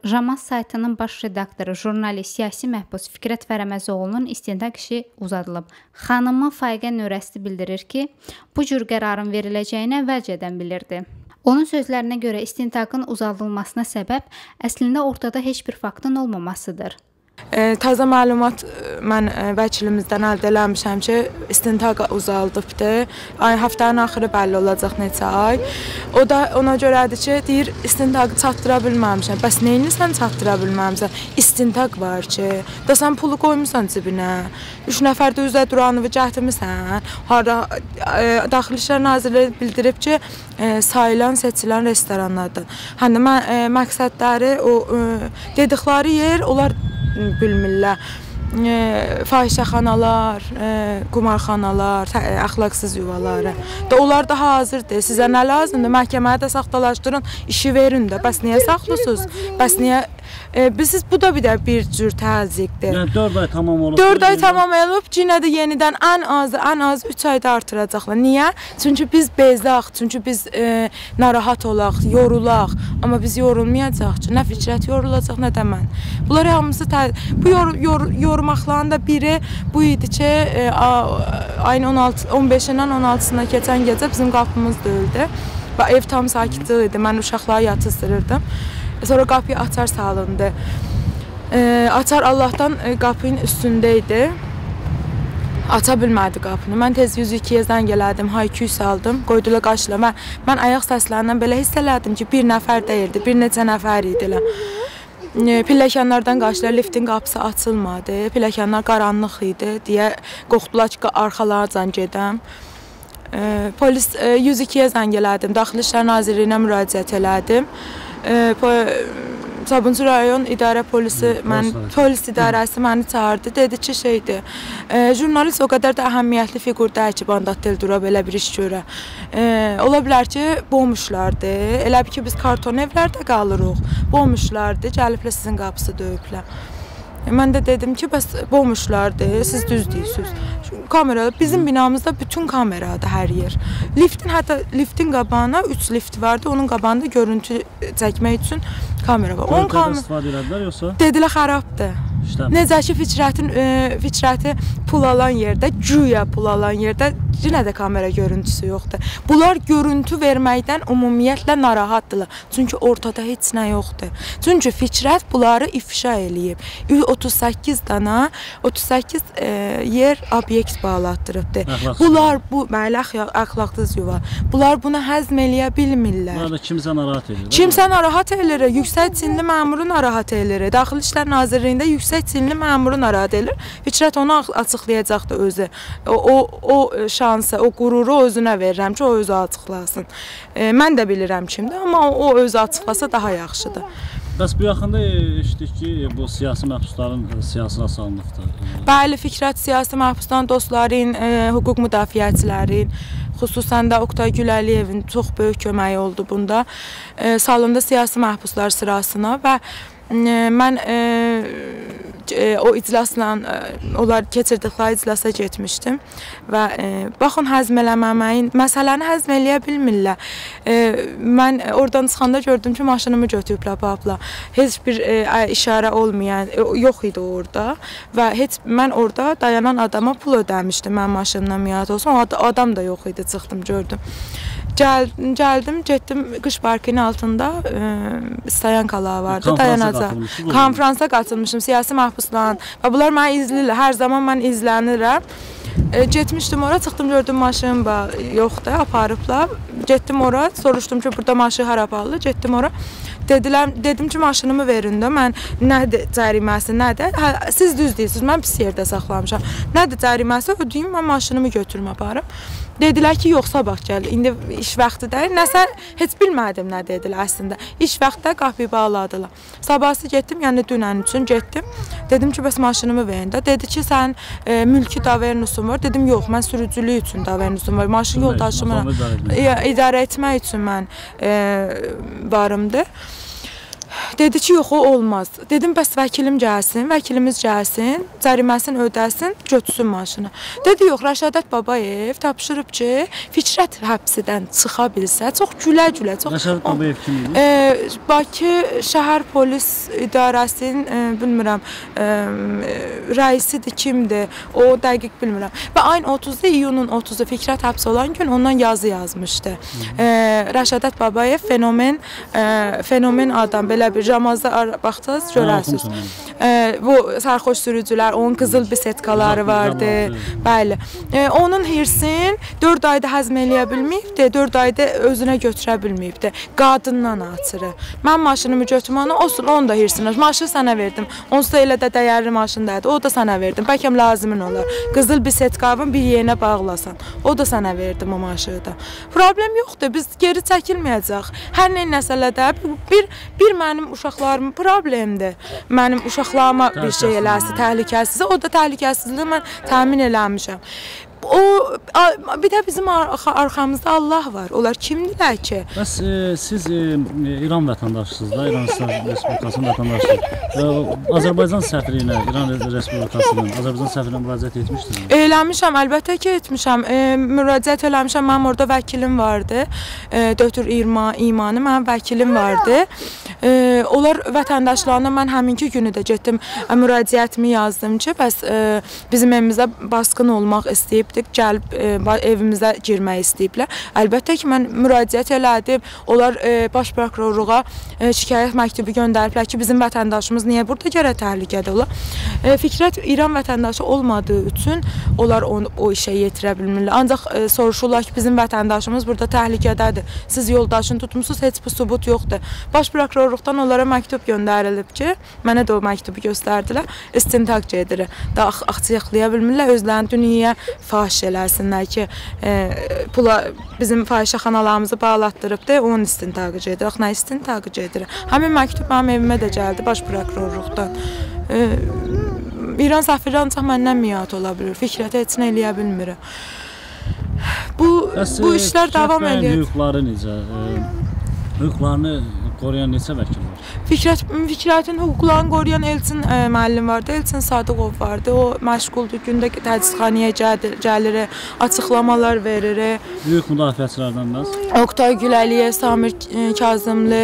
Jamaz saytının baş redaktoru, jurnalist, siyasi məhbus Fikrət Fərəməzoğlu'nun istintaq işi uzadılıb. Xanımı Faiqə Nürəsti bildirir ki, bu cür qərarın veriləcəyini əvvəlcədən bilirdi. Onun sözlərinə görə istintaqın uzadılmasına səbəb əslində ortada heç bir faktın olmamasıdır. Taza məlumat mən vəkilimizdən əldə eləmişəm ki, istintaq uzaldıbdır. Həftənin axırı bəlli olacaq neçə ay. O da ona görədir ki, deyir, istintaqı çatdıra bilməmişəm. Bəs neyini sən çatdıra bilməmişsən? İstintaq var ki, da sən pulu qoymusan cibinə. 3 nəfər də üzə duranıvı gətirmisən. Daxili İşlər Nazirliyi bildirib ki, sayılan, seçilən restoranlardan. Həndə məqsədləri, dedikləri yer, onlar bilmirlər. Fahişəxanalar, qumarxanalar, əxlaqsız yuvaları. Onlar da hazırdır. Sizə nə lazımdır? Məhkəməyə də saxtalaşdırın, işi verin də. Bəs niyə saxlısınız? Bəs niyə? Bu da bir cür təzyiqdir. 4 ay tamam olub. 4 ay tamam olub, yenə də yenidən ən az 3 ayda artıracaqlar. Niyə? Çünki biz bezaq, çünki biz narahat olaq, yorulaq. Amma biz yorulmayacaq ki, nə Fikrət yorulacaq, nə də mən. Bunlar hamısı bu yormaqların da biri bu idi ki, ayın 15-dən 16-sına keçən gecə bizim qapımız döyüldü. Ev tam sakitlik idi, mən uşaqları yatızdırırdım. Sonra qapıya açar salındı. Açar Allahdan qapının üstündə idi. Aça bilmədi qapını. Mən tez 102-yə zəng elədim, hay-küy saldım, qoydular qarşıma. Mən ayaq səslərindən belə hiss elədim ki, bir nəfər deyildi, bir neçə nəfər idilər. Pilləkənlərdən qaçdılar, liftin qapısı açılmadı, pilləkənlər qaranlıq idi deyə qorxdular ki, arxalardan gedəm. Polis 102-yə zəng elədim, Daxili İşlər Nazirliyinə müraciət elədim. Sabunçu rayon idarə polisi, polis idarəsi məni çağırdı, dedi ki, jurnalist o qədər də əhəmiyyətli fiqur deyil ki, Bandat Dura belə bir iş görə. Ola bilər ki, boğmuşlardır, elə bir ki, biz karton evlərdə qalırıq, boğmuşlardır, gəliblə sizin qapısı döyüblər. Mən də dedim ki, bəs boğmuşlardır, siz düz deyirsiniz. Kamerada, bizim binamızda bütün kameradır hər yer. Hətta liftin qabağına 3 lift vardı, onun qabağında görüntü çəkmək üçün kamera var. Görüntüdə istifadə elədilər yoxsa? Dedilər xarabdır. Necə ki, Fikrəti pul alan yerdə, güya pul alan yerdə yenə də kamera görüntüsü yoxdur. Bunlar görüntü verməkdən ümumiyyətlə narahatdırlar. Çünki ortada heç nə yoxdur. Çünki Fikrət bunları ifşa eləyib. 38 dana, 38 yer obyekt bağlatdırıbdır. Bunlar, əxlaqsız yuva. Bunlar bunu həzm eləyə bilmirlər. Bunlar da kimsə narahat edir. Kimsə narahat edir. Yüksək çinli məmuru narahat edir. Daxili İşlər Nazirliyində yüksək çinli məmuru narahat edir. Fikrət onu açıqlayacaqdır özü. O şansı, o qüruru özünə verirəm ki, o özü açıqlasın. Mən də bilirəm kimdir, amma o özü açıqlasa daha yaxşıdır. Bəs bu yaxında eşitdik ki, bu siyasi məhbusların siyasına salınıbdır. Bəli, Fikrət siyasi məhbusların, dostların, hüquq müdafiəçilərin, xüsusən də Oqtay Güləliyevin çox böyük köməyi oldu bunda. Salındı siyasi məhbuslar sırasına və mən o iclasla, onlar keçirdikləri iclasa getmişdim və baxın, həzm eləməməyin, məsələni həzm eləyə bilmirlər. Mən oradan çıxanda gördüm ki, maşınımı götürüblər, babla. Heç bir işarə olmayan, yox idi orada və mən orada dayanan adama pul ödəmişdim, mənim maşınımdan miyyət olsun, o adam da yox idi, çıxdım, gördüm. Gəldim, getdim qış parkının altında Stayankalar vardı, dayanacaq. Konferansa qatılmışım, siyasi məhbusların və bunlar məni izləyirlər, hər zaman mən izlənirəm. Getmişdim ora, çıxdım, gördüm maşın yoxdur, aparıblar. Getdim ora, soruşdum ki, burada maşın hara aparılır, getdim ora. Dedim ki, maşınımı verin də, mən nədir cəriməsi, nədir? Siz düz deyirsiniz, mən pis yerdə saxlamışam. Nədir cəriməsi, ödəyim, mən maşınımı götürüm, aparım. Dedilər ki, yox, sabah gəl, indi iş vaxtı deyil. Nəsə, heç bilmədim nə dedilər əslində. İş vaxtda qapıyı bağladılar. Sabahsı getdim, yəni dünən üçün getdim. Dedim ki, bəs maşınımı verin də. Dedi ki, sən mülki davernusun var. Dedim, yox, mən sürücülük üçün davernusun var. Maşın yoldaşımı idarə etmək üçün mən varımdır. Dedi ki, yox, o olmaz. Dedim, bəs vəkilim gəlsin, vəkilimiz gəlsin, cəriməsini ödəsin, götürsün maşını. Dedi, yox, Rəşadət Babayev tapşırıb ki, Fikrət həbsidən çıxa bilsə, çox gülə-gülə, çox... Rəşadət Babayev kim idi? Bakı şəhər polis idarəsinin, bilmirəm, rəisidir, kimdir, o dəqiq bilmirəm. Və ayın 30-da, iyunun 30-da Fikrət həbs olan gün ondan yazı yazmışdı. Rəşadət Babayev fenomen adam, belə bir Ramazda baxdınız, görərsiniz. Bu sərxoş sürücülər, onun qızıl bisetkaları vardı. Bəli. Onun hirsin 4 ayda həzm eləyə bilməyibdi, 4 ayda özünə götürə bilməyibdi. Qadından açırı. Mən maşınımı götürməni, olsun, onu da hirsinə. Maşını sənə verdim. Onsuz da elə də dəyərli maşındaydı, o da sənə verdim. Bəlkə lazımın olar. Qızıl bisetkavın bir yerinə bağlasan. O da sənə verdim o maşını da. Problem yoxdur, biz geri çəkilməyəcək. Hər nə məsələdə bir mənim uşaqlarım problemdir. Mənim uşaqlarıma bir şey eləsi, təhlükəsizdir. O da təhlükəsizliyi mən təmin eləmişəm. Bir də bizim arxamızda Allah var. Onlar kimdirlər ki? Bəs siz İran vətəndaşısınız da, İran Respublikasının vətəndaşısınız. Azərbaycan səfirinə, İran Respublikasının Azərbaycan səfirinə müraciət etmişdiniz? Eləmişəm, əlbəttə ki etmişəm. Müraciət eləmişəm, mənim orada vəkilim vardı. Dr. İmani, mənim vəkilim vardı. Onlar vətəndaşlarına mən həminki günü də getdim, müraciətimi yazdım ki, bəs bizim evimizə basqın olmaq istəyibdik, gəlib evimizə girmək istəyiblər. Əlbəttə ki, mən müraciət elədim. Onlar baş prokurorluğa şikayət məktubu göndəriblər ki, bizim vətəndaşımız niyə burada gərək təhlükədə olar? Fikrət İran vətəndaşı olmadığı üçün onlar o işə yetirə bilmirlər. Ancaq soruşurlar ki, bizim vətəndaşımız burada təhlükədədir. Siz yoldaşını tutmusunuz, heç bir sübut yoxdur. Baş prokurorluqdan onlara məktub göndərilib ki, mənə də o məktubu göstərdilər, istintaq gedir. Daha axçıqlaya bilmirlər, özlərini dünyaya fahiş eləsinlər ki, bizim fahişəxanalarımızı bağlatdırıbdır, onun istintaqı gedir. Nə istintaqı gedir? Həmin məktub mənim evimə də gəldi baş prokurorluqdan. İran səfiri ancaq məndən miyahat ola bilir, Fikrətə heç nə eləyə bilmir. Bu işlər davam edir. Hüquqları necə? Hüquqlarını qoruyan neçə vəkil var? Fikrətin hüquqlarını qoruyan Elçin müəllim vardı, Elçin Sadıqov vardı. O məşğuldur, gündə təcridxanaya gəlir, açıqlamalar verir. Hüquq müdafiəçilərdən bəs? Oktay Güləliyev, Samir Kazımlı,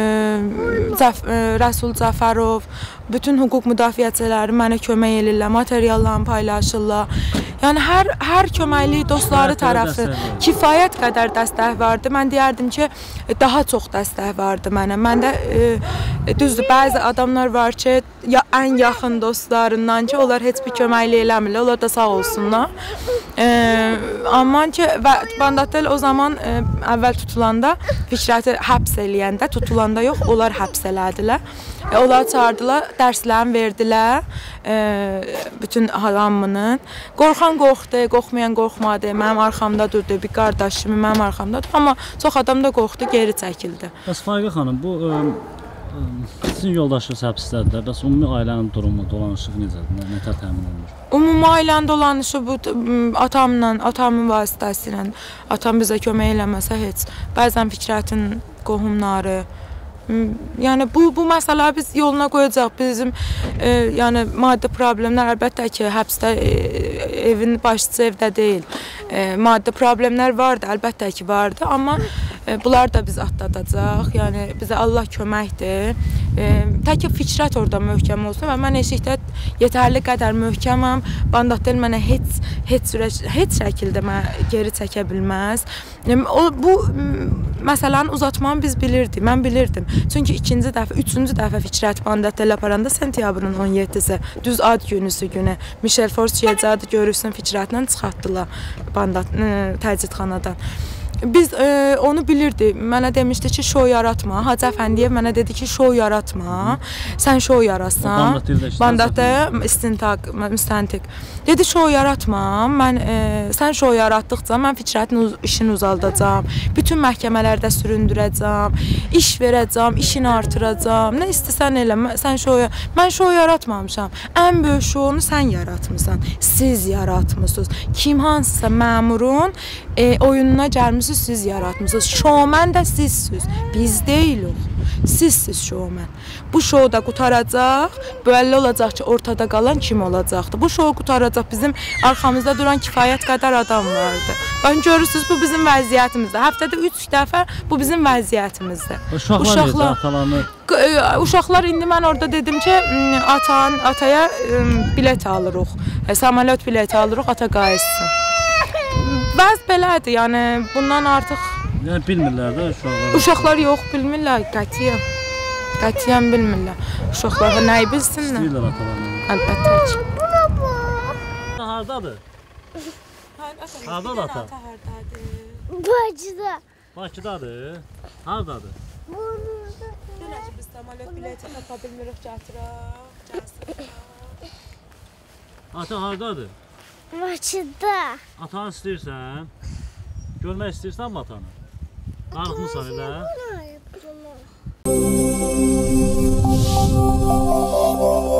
Rəsul Cəfərov, bütün hüquq müdafiəçiləri mənə kömək edirlər, materiallarını paylaşırlar. Yəni hər köməkli dostları tərəfi kifayət qədər dəstək vardı. Mən deyərdim ki, daha çox dəstək vardı mənə. Məndə düzdür, bəzi adamlar var ki, ən yaxın dostlarından ki, onlar heç bir köməkli eləmirlər. Onlar da sağ olsunlar. Amma ki, Bandatel o zaman əvvəl tutulanda, Fikrəti həbs eləyəndə, tutulanda yox, onlar həbs elədilər. Onlar çağırdılar, dərslərini verdilər bütün hamının. Qorxan qorxdu, qorxmayan qorxmadı, mənim arxamda durdu, bir qardaşım mənim arxamda durdu. Amma çox adam da qorxdu, geri çəkildi. Bəs Faiqə xanım, bu sizin yoldaşınız həbsdədirlər, bəs ümumi ailənin durumu, dolanışıq necədir, nətər təmin olunur? Ümumi ailənin dolanışı bu atamın vasitəsilə, atam bizə kömək eləməsə heç. Bəzən Fikrətin qohumları, yəni bu məsələləri biz yoluna qoyacaq. Bizim yəni maddi problemlər əlbəttə ki, həbsdə evin başçısı evdə deyil. Maddi problemlər vardı, əlbəttə ki vardı, amma bunlar da biz atladacaq. Yəni bizə Allah köməkdir. Tək ki Fikrət orada möhkəm olsun və mən eşikdə yetərli qədər möhkəməm. Bandatel mənə heç şəkildə geri çəkə bilməz. Bu məsələni uzatmanı biz bilirdik, mən bilirdim. Çünki ikinci dəfə, üçüncü dəfə Fikrət Bandatel aparanda sentyabrın 17-si, düz ad günüsü günü Michel Fors yeyəcədi, görürsün Fikrətlə çıxartdılar təcridxanadan. Biz onu bilirdik. Mənə demişdi ki, şou yaratma. Hacı Əfəndiyev mənə dedi ki, şou yaratma. Sən şou yaratsan. Bandatda istintaq, müstəntiq. Dedi, şou yaratma. Sən şou yaratdıqca mən Fikrətin işini uzaldacağam. Bütün məhkəmələrdə süründürəcəm. İş verəcəm, işini artıracam. Nə istəsən elə. Mən şou yaratmamışam. Ən böyük şounu sən yaratmısan. Siz yaratmısınız. Kim hansısa məmurun oyununa gəlmisiniz, siz yaratmısınız. Şovmen də sizsiniz, biz deyilik. Sizsiz şovmen. Bu şou da qutaracaq, bəlli olacaq ki, ortada qalan kim olacaqdır. Bu şou qutaracaq, bizim arxamızda duran kifayət qədər adam vardı. Bakın, görürsünüz, bu bizim vəziyyətimizdir. Həftədə 3 dəfə bu bizim vəziyyətimizdir. Uşaqlar, indi mən orada dedim ki, ataya bilet alırıq, samolyot bileti alırıq, ata qayıtsın. Bəzi belədir, yəni bundan artıq... Yəni bilmirlər də uşaqlar. Uşaqlar yox, bilmirlər, qətiyyən. Qətiyyən bilmirlər. Uşaqlar nəyi bilsinlər? İstəyirlər atalarını. Əlbəttə ki. Hardadır? Hardadır ata? Bakıda. Bakıdadır. Hardadır? Belə ki, biz samolyot bileti tapa bilmirik, gətirək. Ata hardadır? Bakıda. Atanı istəyirsən? Görmək istəyirsən mi atanı? Darıxmısan elə?